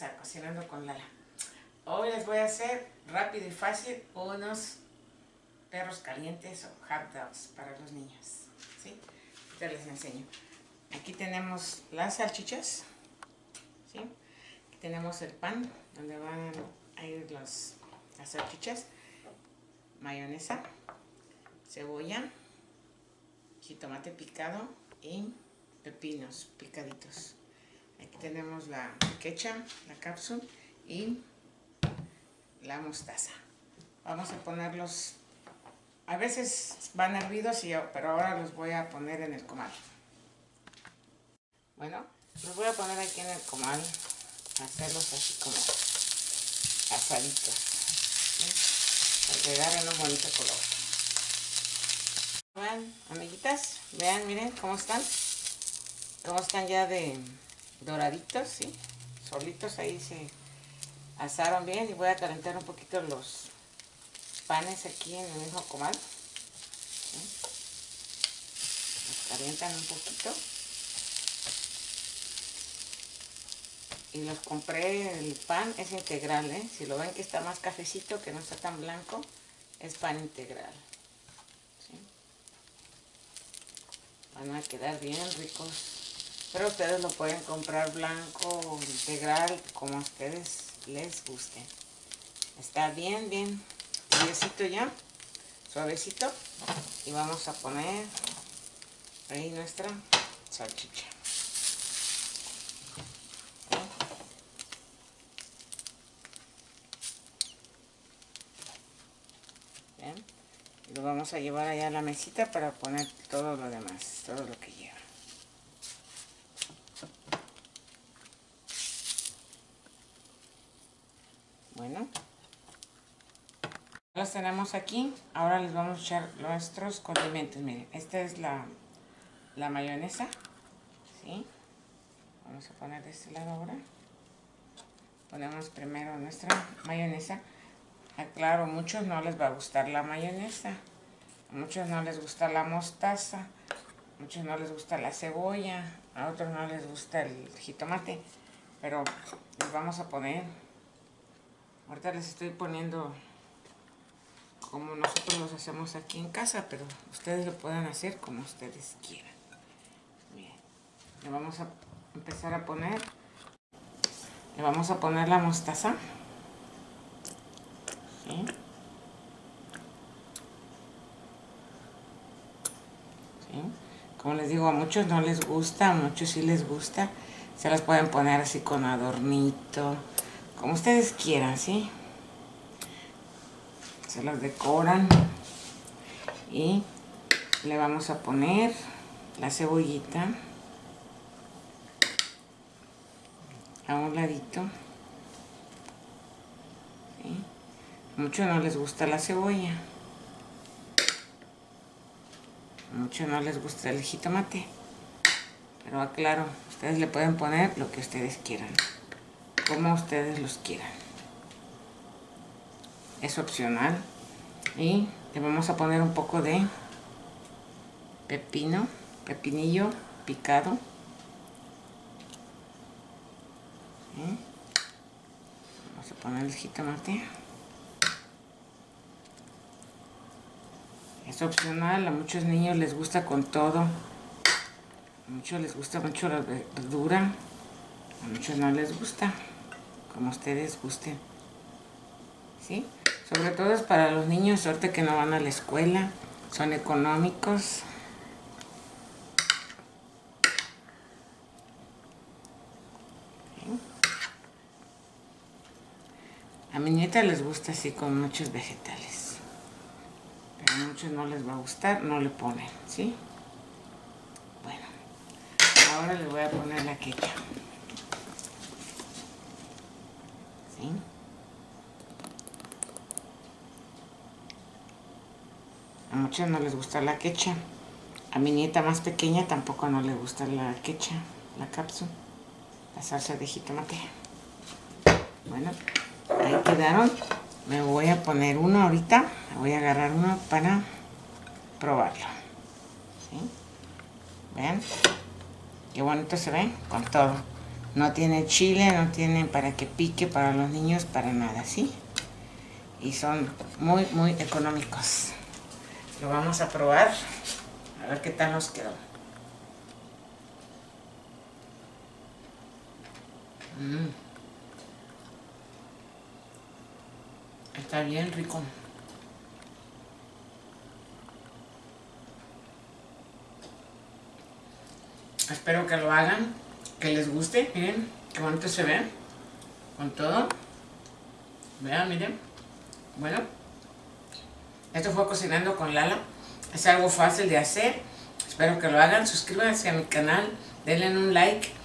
a Cocinando con Lala. Hoy les voy a hacer rápido y fácil unos perros calientes o hot dogs para los niños, ¿sí? Ya les enseño. Aquí tenemos las salchichas, ¿sí? Aquí tenemos el pan donde van a ir las salchichas, mayonesa, cebolla, jitomate picado y pepinos picaditos. Aquí tenemos la ketchup, la cápsula y la mostaza. Vamos a ponerlos, a veces van hervidos, pero ahora los voy a poner en el comal. Bueno, los voy a poner aquí en el comal, hacerlos así como asaditos, ¿sí? Para que agarren un bonito color. Vean, amiguitas, vean, miren cómo están ya de doraditos, ¿sí? Solitos ahí se asaron bien. Y voy a calentar un poquito los panes aquí en el mismo comal, ¿sí? Los calientan un poquito. Y los compré, el pan es integral, ¿eh? Si lo ven que está más cafecito, que no está tan blanco, es pan integral, ¿sí? Van a quedar bien ricos. Pero ustedes lo pueden comprar blanco o integral, como a ustedes les guste. Está bien tibiecito ya, suavecito. Y vamos a poner ahí nuestra salchicha. Bien. Y lo vamos a llevar allá a la mesita para poner todo lo demás, todo lo que lleva. Bueno, los tenemos aquí. Ahora les vamos a echar nuestros condimentos. Miren, esta es la mayonesa, ¿sí? Vamos a poner de este lado ahora. Ponemos primero nuestra mayonesa. Aclaro, a muchos no les va a gustar la mayonesa, a muchos no les gusta la mostaza, a muchos no les gusta la cebolla, a otros no les gusta el jitomate, pero les vamos a poner, ahorita les estoy poniendo como nosotros los hacemos aquí en casa, pero ustedes lo pueden hacer como ustedes quieran. Bien, le vamos a empezar a poner, le vamos a poner la mostaza, ¿sí? ¿Sí? Como les digo, a muchos no les gusta, a muchos sí les gusta. Se las pueden poner así con adornito, como ustedes quieran, ¿sí? Se las decoran. Y le vamos a poner la cebollita a un ladito, ¿sí? A muchos no les gusta la cebolla, a muchos no les gusta el jitomate, pero aclaro, ustedes le pueden poner lo que ustedes quieran, como ustedes los quieran, es opcional. Y le vamos a poner un poco de pepinillo picado, ¿sí? Vamos a poner el jitomate, es opcional. A muchos niños les gusta con todo, a muchos les gusta mucho la verdura, a muchos no les gusta, como ustedes gusten, ¿sí? Sobre todo es para los niños ahorita que no van a la escuela, son económicos. ¿Sí? A mi nieta les gusta así con muchos vegetales, pero a muchos no les va a gustar, no le ponen, ¿sí? Bueno, ahora le voy a poner la ketchup, ¿sí? A muchos no les gusta la ketchup. A mi nieta más pequeña tampoco no le gusta la ketchup, la cápsula, la salsa de jitomate. Bueno, ahí quedaron. Me voy a poner uno ahorita. Me voy a agarrar uno para probarlo, ¿sí? Vean qué bonito se ve con todo. No tiene chile, no tiene para que pique para los niños, para nada, ¿sí? Y son muy, muy económicos. Lo vamos a probar, a ver qué tal nos quedó. Está bien rico. Espero que lo hagan, que les guste. Miren qué bonito se ve con todo. Vean, miren. Bueno, esto fue Cocinando con Lala. Es algo fácil de hacer. Espero que lo hagan. Suscríbanse a mi canal, denle un like